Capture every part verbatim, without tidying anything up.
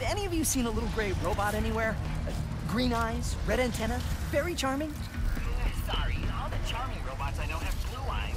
any of you seen a little gray robot anywhere? Uh, green eyes, red antenna, very charming? Sorry, all the charming robots I know have blue eyes.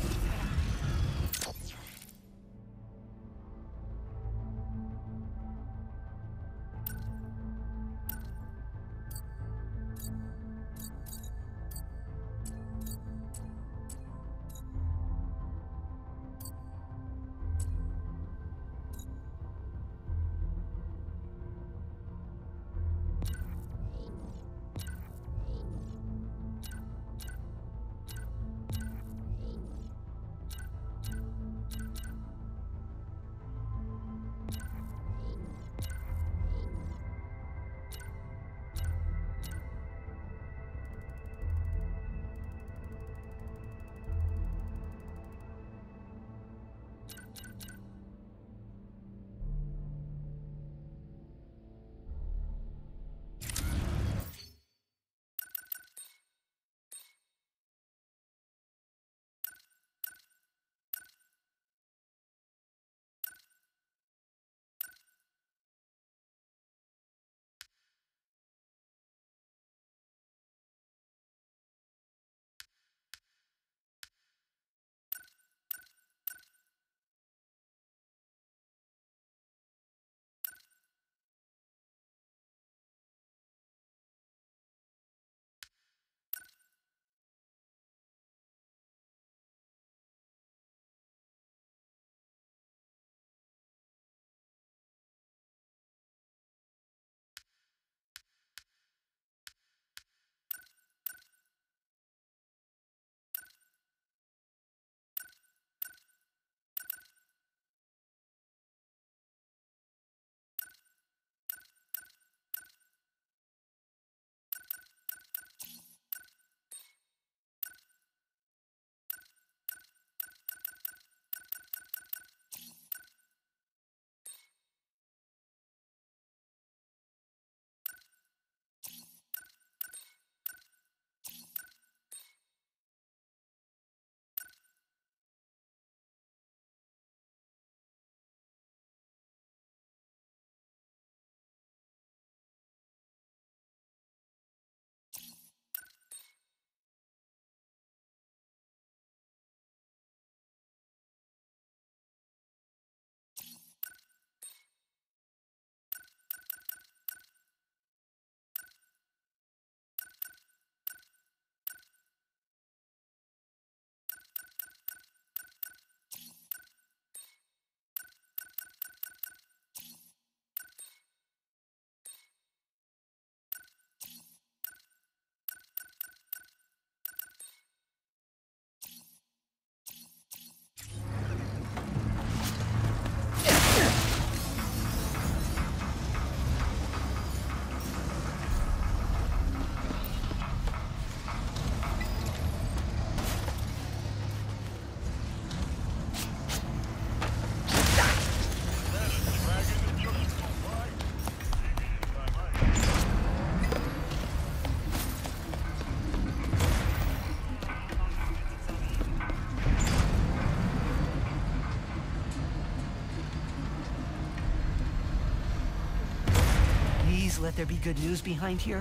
Let there be good news behind here?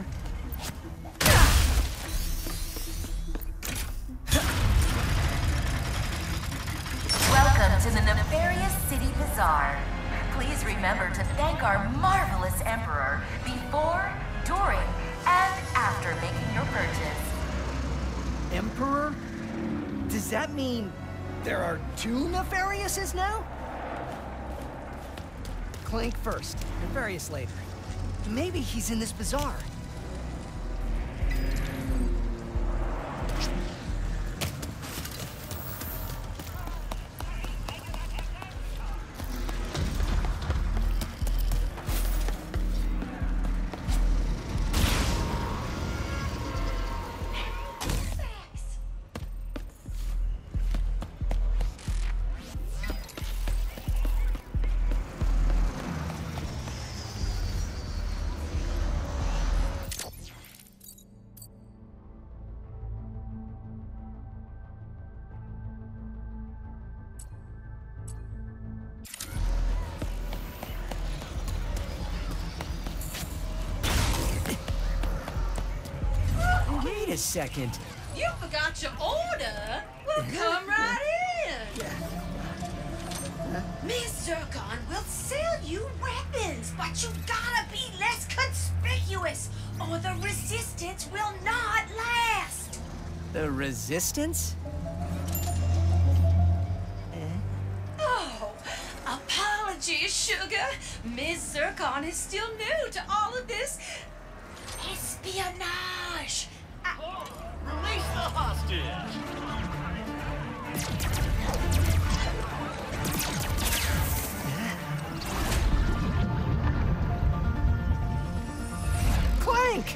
Welcome to the Nefarious City Bazaar. Please remember to thank our marvelous Emperor before, during, and after making your purchase. Emperor? Does that mean there are two Nefariouses now? Clank first, Nefarious later. Maybe he's in this bazaar. a second. You forgot your order? Well, come right in. Miss Zircon will sell you weapons, but you gotta be less conspicuous, or the resistance will not last. The Resistance? Oh, apologies, sugar. Miss Zircon is still new to all of this espionage. Oh, release the hostage! Clank!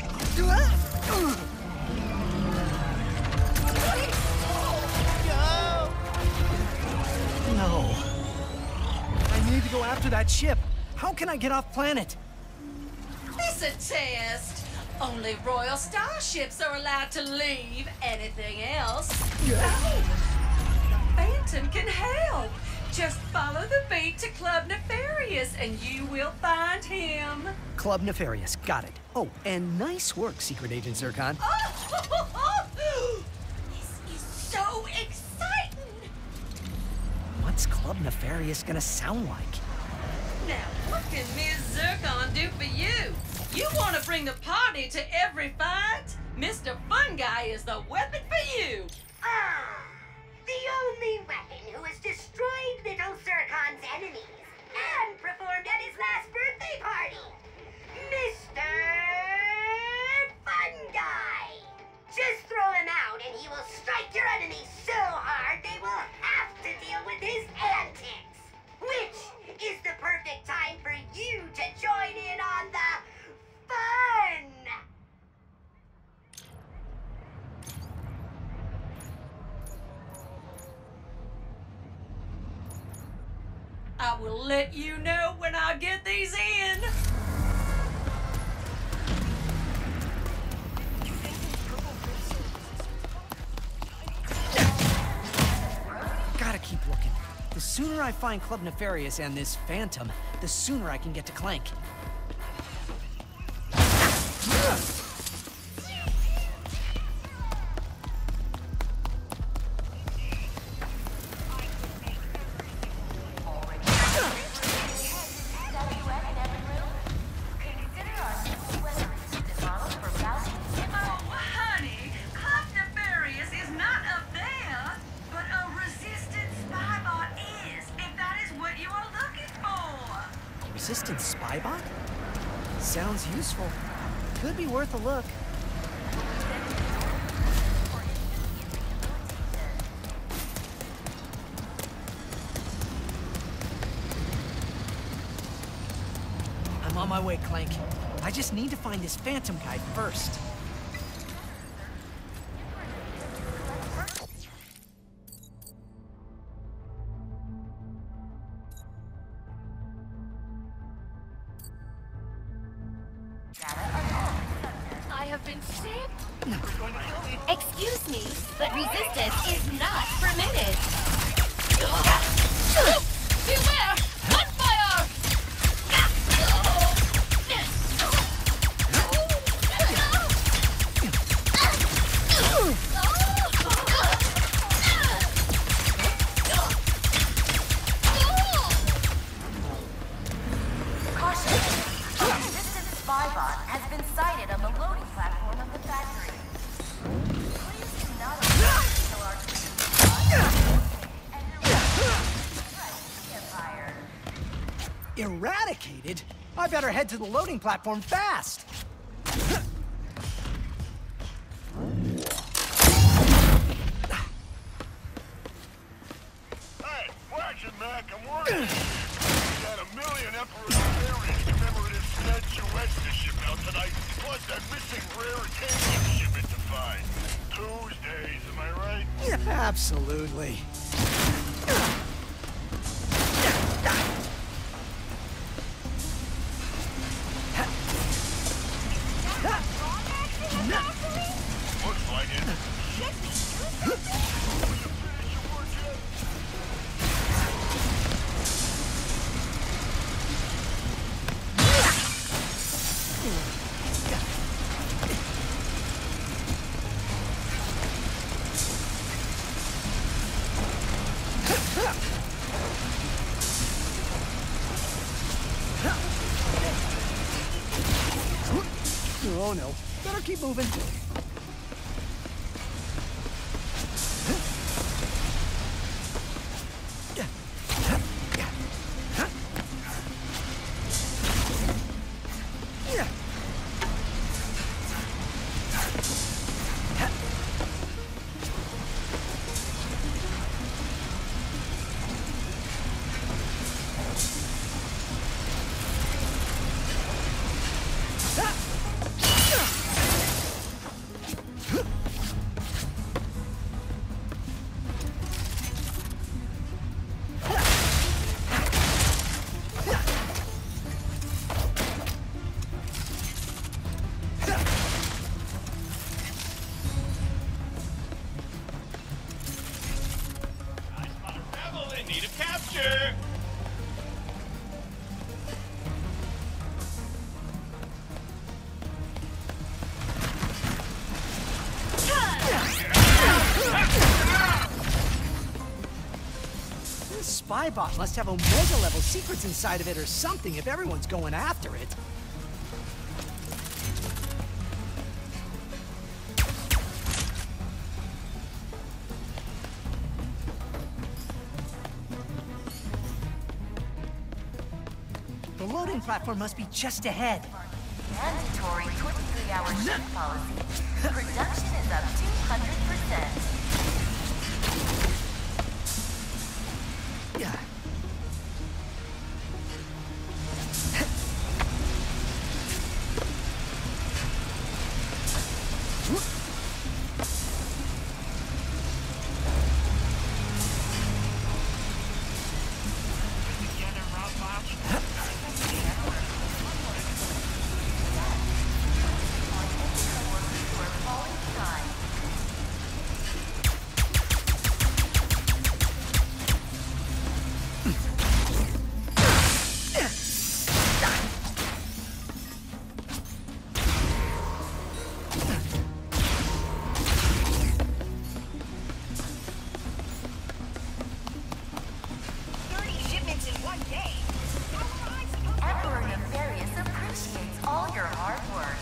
No. I need to go after that ship. How can I get off planet? It's a test. Only royal starships are allowed to leave. Anything else? Oh, Phantom can help. Just follow the beat to Club Nefarious and you will find him. Club Nefarious, got it. Oh, and nice work, Secret Agent Zircon. Oh, this is so exciting. What's Club Nefarious gonna sound like? Now, what can Miss Zircon do for you? You want to bring the party to every fight? Mister Fun Guy is the weapon for you. Ah, the only weapon who has destroyed Little Zircon's enemies and performed at his last birthday party, Mister Fun Guy. Just throw him out and he will strike your enemies so hard they will have to deal with his antics. Which is the perfect time for you to join in on the fun. I will let you know when I get these in. Gotta keep looking. The sooner I find Club Nefarious and this Phantom, the sooner I can get to Clank. Resistance spy bot? Sounds useful. Could be worth a look. I'm on my way, Clank. I just need to find this Phantom guy first. I have been saved. Excuse me, but resistance is not permitted. Beware! Gunfire! Caution! A resistance spy bot has been sighted on the loading platform of the factory. Please do not allow kill our and your Empire. Eradicated? I better head to the loading platform fast! Hey, watch it, Mac, I'm worried. We got a million Emperor Nefarious commemorative statuettes to ship out tonight, plus that missing rare candy shipment to find. Tuesdays, am I right? Yeah, absolutely. Looks like it. Oh no, better keep moving. Need a capture! This spy bot must have Omega-level secrets inside of it or something if everyone's going after it. The loading platform must be just ahead. Mandatory twenty-three hour shift policy. Production is up two hundred percent. Yeah. Emperor Nefarious appreciates all your hard work.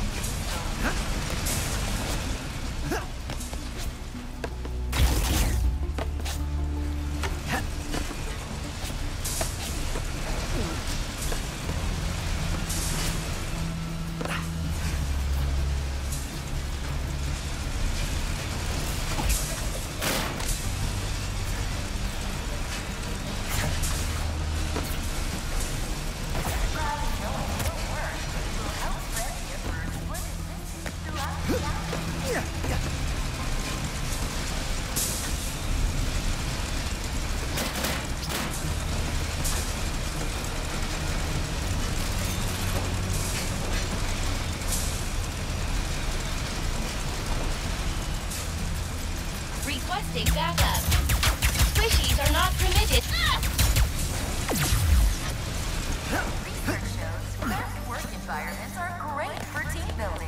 Requesting backup. Squishies are not permitted. Research shows craft work environments are great for team building.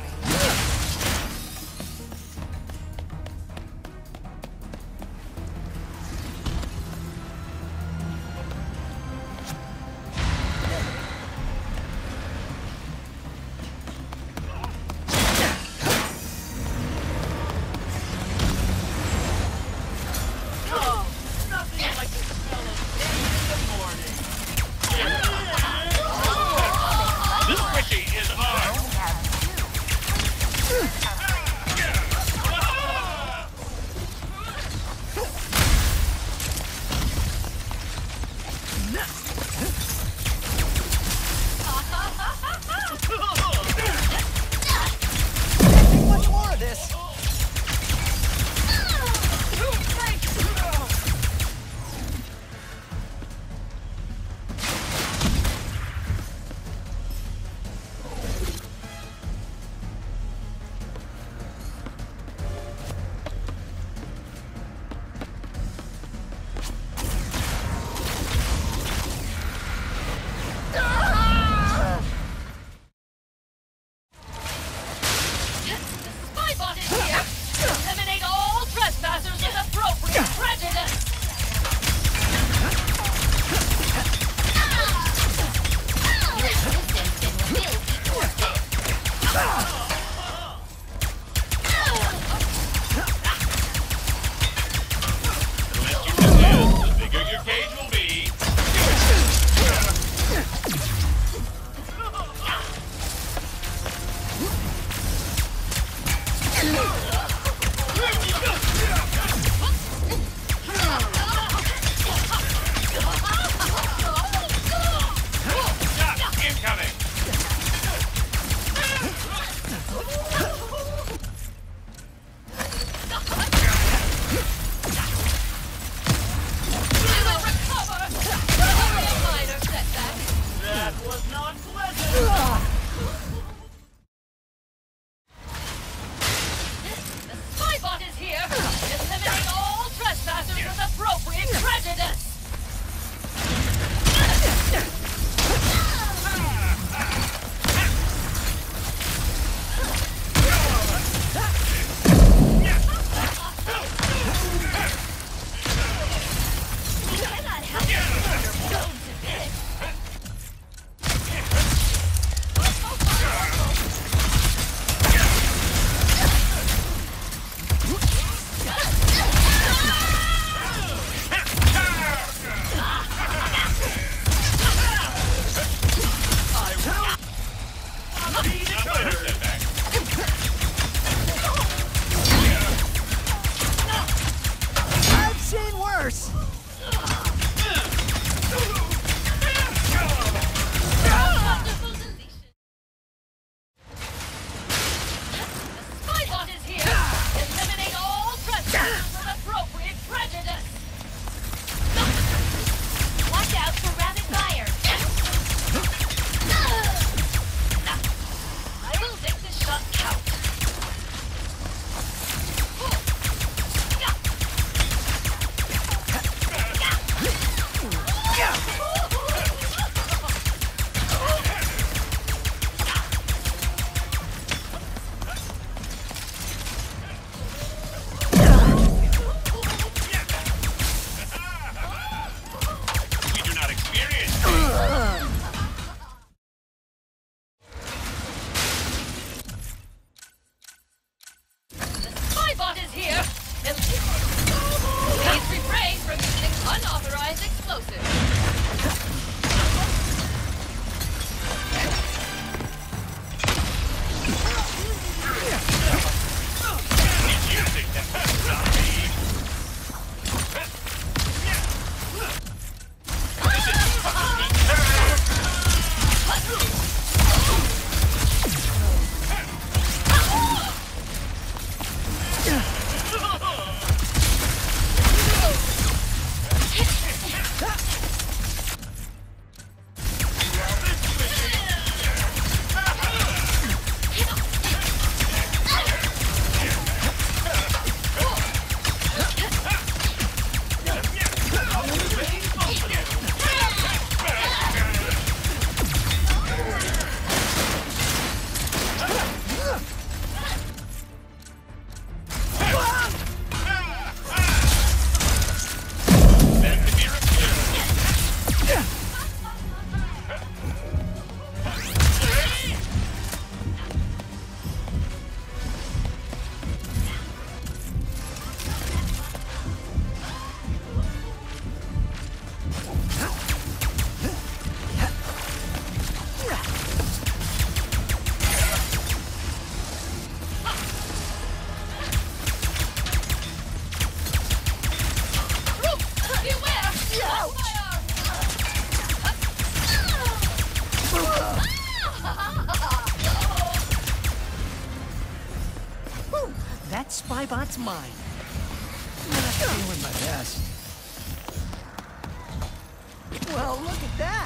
Spybot's mine. Not feeling my best. Well, look at that!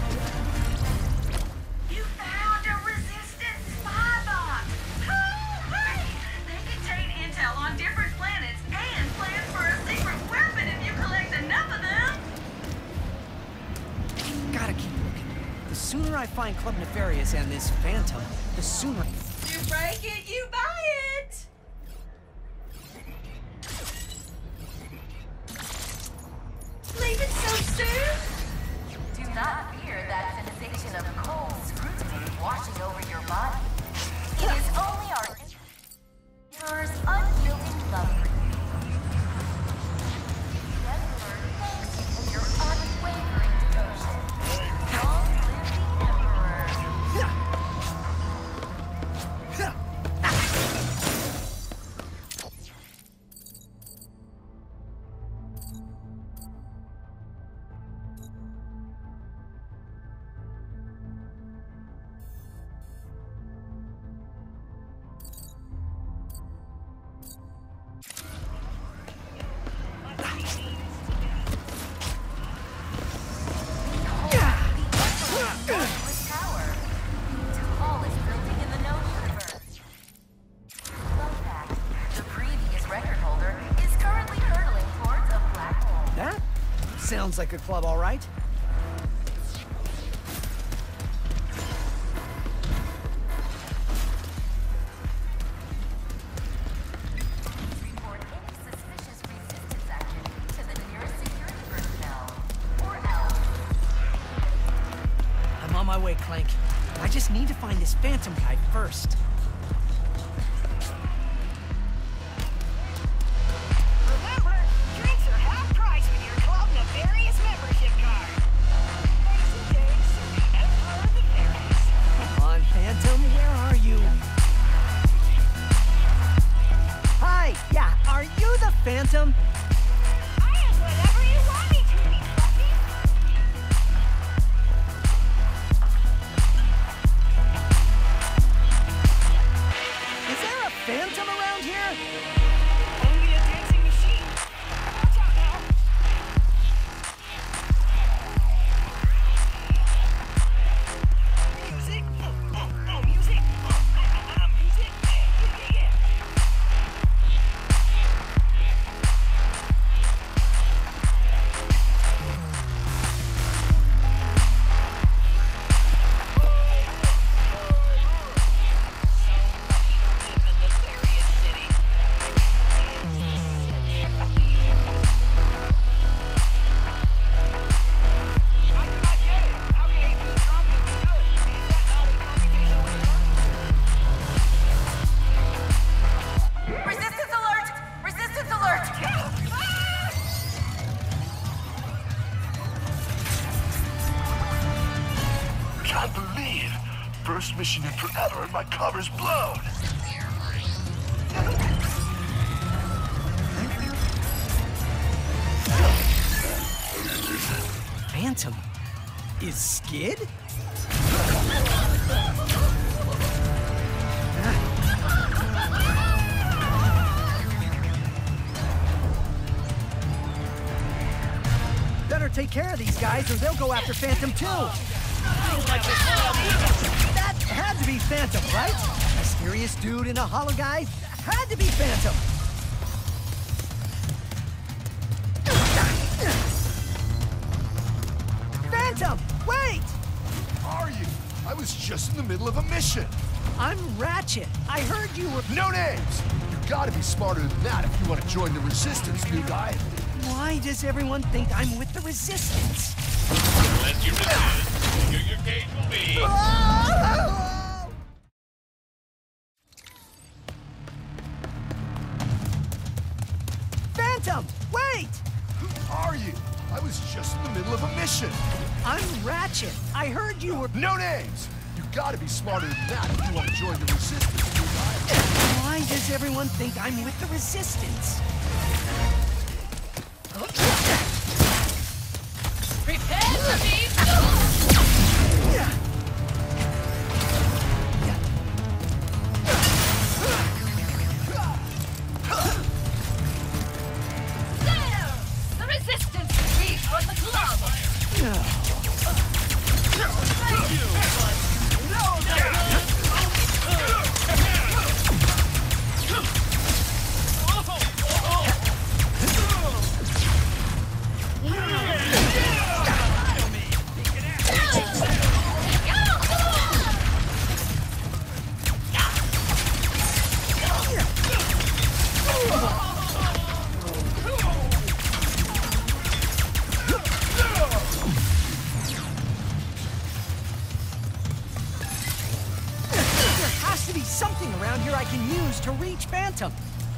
You found a resistant Spybot! Hooray! They contain intel on different planets and plans for a secret weapon if you collect enough of them! Gotta keep looking. The sooner I find Club Nefarious and this Phantom, the sooner... You break it, you buy it! Leave it so soon? Do not fear that sensation of cold scrutiny washing over your body. It is only our Emperor's unyielding love for you. The Emperor thanks you for your unwavering devotion. Long live the Emperor. Sounds like a club, all right. Report any suspicious resistance activity to the nearest security personnel, or else. I'm on my way, Clank. I just need to find this Phantom guy first. Phantom? I am whatever you want me to be, Fluffy. Is there a Phantom around here? Only a dancing machine. Watch out now. Music. Oh, oh, oh, music. Oh, uh, uh, music. Yeah, yeah, yeah. First mission in forever and my cover's blown! Phantom? Is Skid? Better take care of these guys or they'll go after Phantom too! That had to be Phantom, right? Mysterious dude in a hollow guy? Had to be Phantom! Phantom! Wait! Who are you? I was just in the middle of a mission! I'm Ratchet. I heard you were... No names! You gotta be smarter than that if you want to join the Resistance, new guy. Why does everyone think I'm with the Resistance? Unless you resist, here your cage will be. Phantom! Wait! Who are you? I was just in the middle of a mission. I'm Ratchet. I heard you were... No names! You gotta be smarter than that if you want to join the Resistance, new guy. Why does everyone think I'm with the Resistance? Prepare to be... I can use to reach Phantom.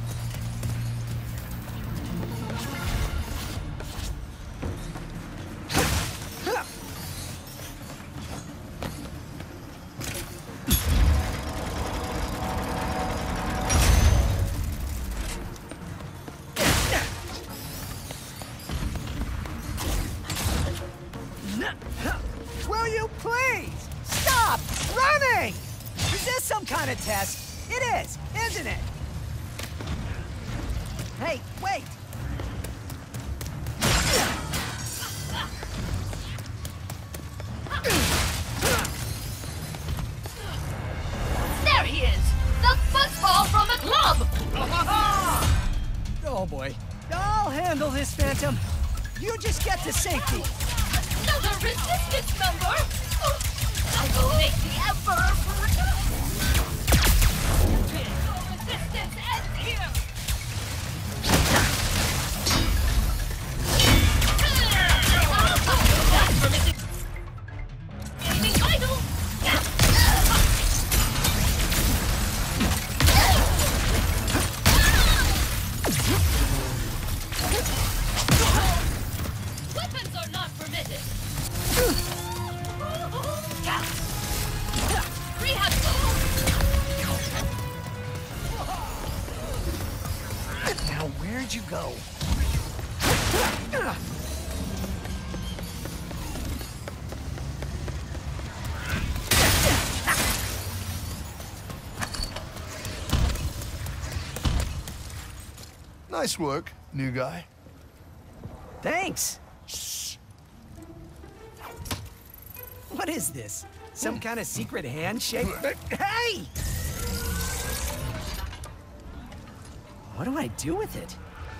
Will you please stop running? Is this some kind of test? It is, isn't it? Hey, wait! There he is! The football from the club! Oh boy. I'll handle this, Phantom. You just get to safety. Another resistance member! I will make the Emperor resistance ends here! That's for missing... Gaming idol! Weapons are not permitted! Rehab! Now, where'd you go? Nice work, new guy. Thanks. What is this? Some kind of secret handshake? Hey! What do I do with it?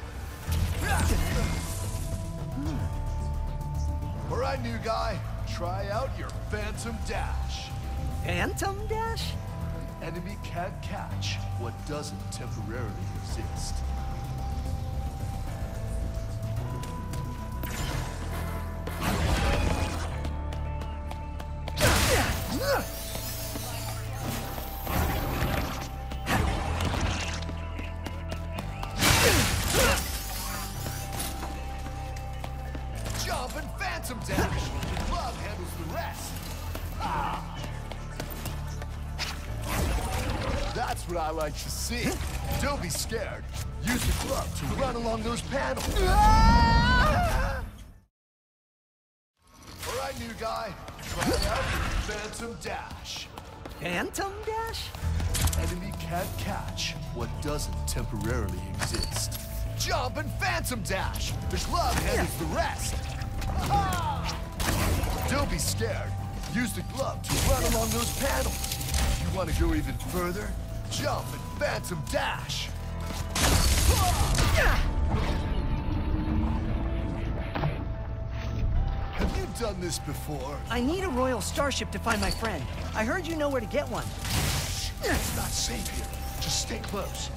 All right, new guy. Try out your Phantom Dash. Phantom Dash? Enemy can't catch what doesn't temporarily exist. Jump and Phantom Dash. The glove handles the rest. Ah. That's what I like to see. Don't be scared. Use the glove to run along those panels. Ah. All right, new guy. Try out your Phantom Dash. Phantom Dash? Enemy can't catch what doesn't temporarily exist. Jump and Phantom Dash! The glove handles the rest! Don't be scared. Use the glove to run along those panels. You want to go even further? Jump and Phantom Dash! Have you done this before? I need a Royal Starship to find my friend. I heard you know where to get one. It's not safe here. Just stay close.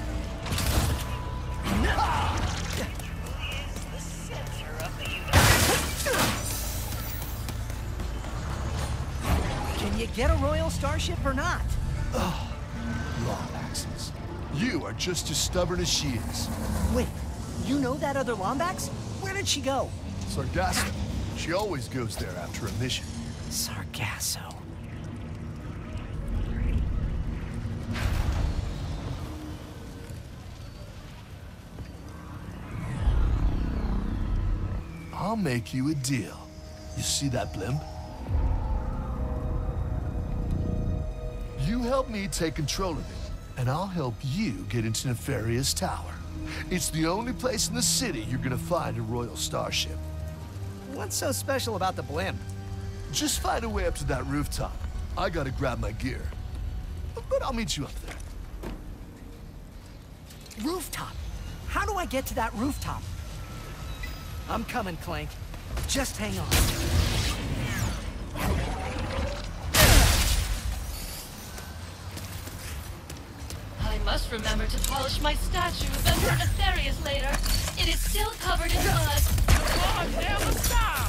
Can you get a Royal Starship or not? Oh, Lombaxes. You are just as stubborn as she is. Wait, you know that other Lombax? Where did she go? Sargasso. She always goes there after a mission. Sargasso. I'll make you a deal. You see that blimp? You help me take control of it, and I'll help you get into Nefarious Tower. It's the only place in the city you're gonna find a Royal Starship. What's so special about the blimp? Just find a way up to that rooftop. I gotta grab my gear. But I'll meet you up there. Rooftop? How do I get to that rooftop? I'm coming, Clank. Just hang on. I must remember to polish my statue of Emperor Nefarious later. It is still covered in mud. Oh, never stop!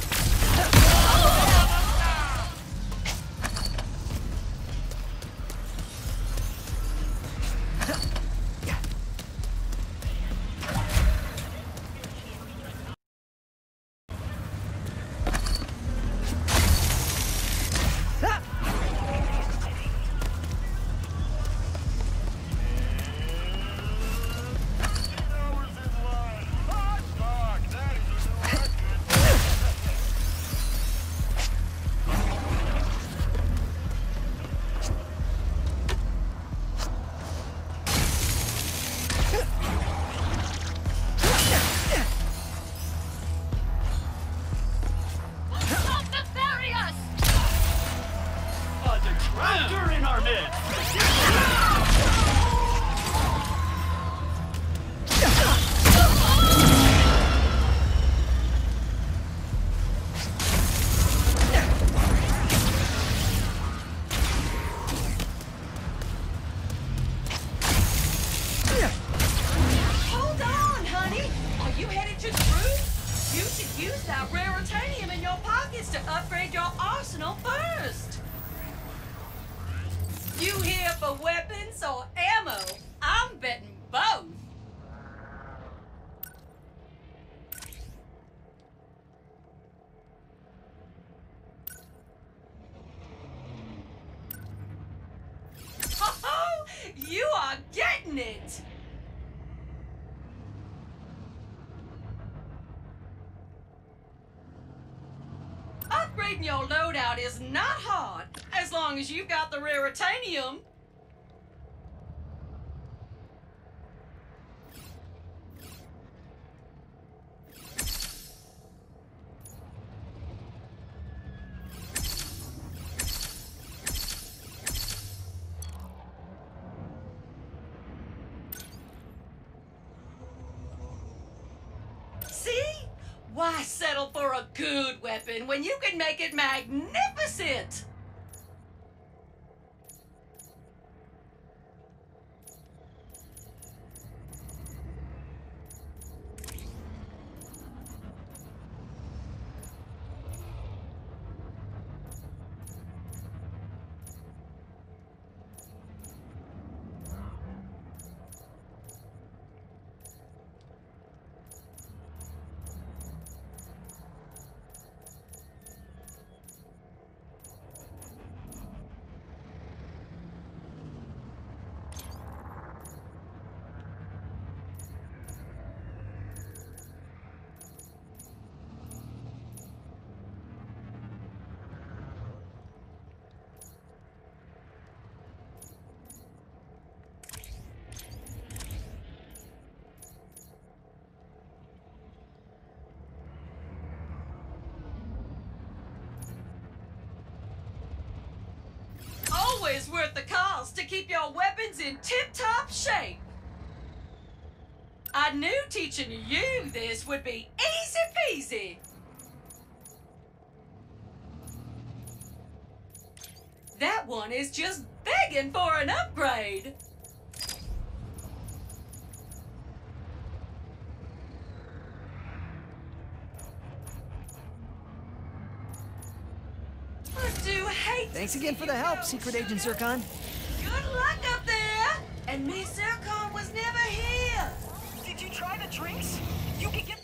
Raptor in our midst! Hold on, honey. Are you headed to the roof? You should use that raritanium in your pockets to upgrade your arsenal first. You here for weapons or ammo? I'm betting both. Oh, you are getting it! Upgrading your loadout is not hard, as long as you've got the raritanium. See? Why settle for a good weapon when you can make it magnificent? Always worth the cost to keep your weapons in tip-top shape. I knew teaching you this would be easy peasy. That one is just begging for an upgrade. I do hate Thanks to again see for the you help, go. Secret Agent Zircon. Good luck up there! And Miss Zircon was never here! Did you try the drinks? You can get